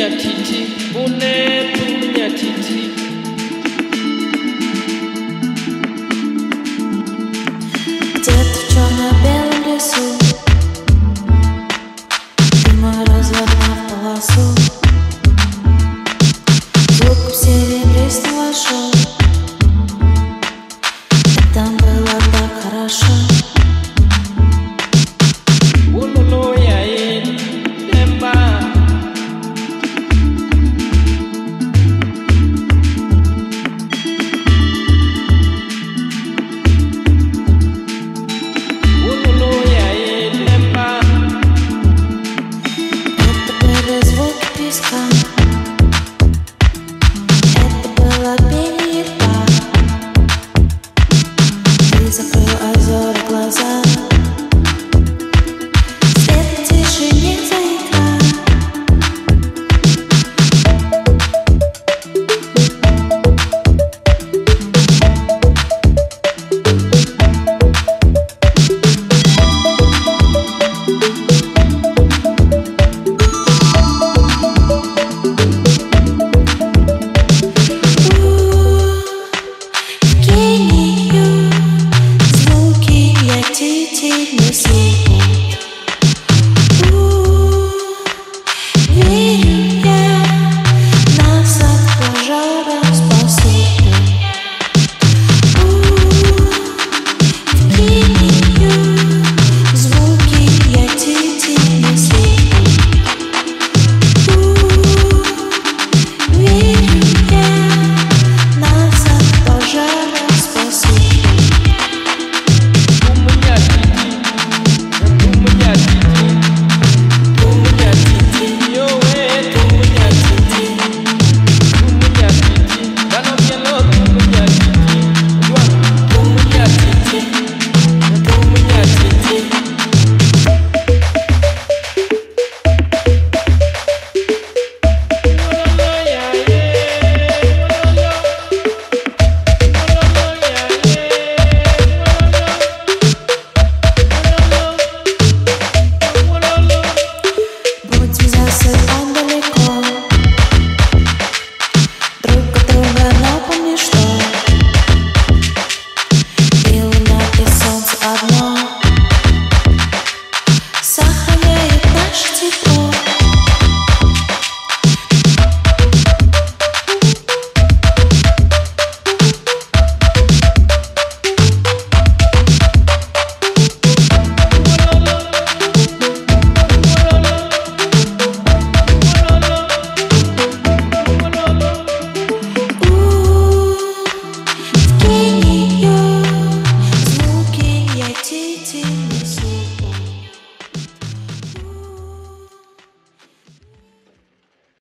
Где-то в черно-белом лесу ты мой разворот в полосу. Звук серебристого шоу. Там было так хорошо. Это было пение рта. Ты закрыл озера глаза. Свет в тишине заиграл. Верю я, нас от пожара спасут. В кинию звуки я тебе несу. Верю я, нас от пожара спасут. Сохраняет наше тепло. В кинию звуки я тебе несу.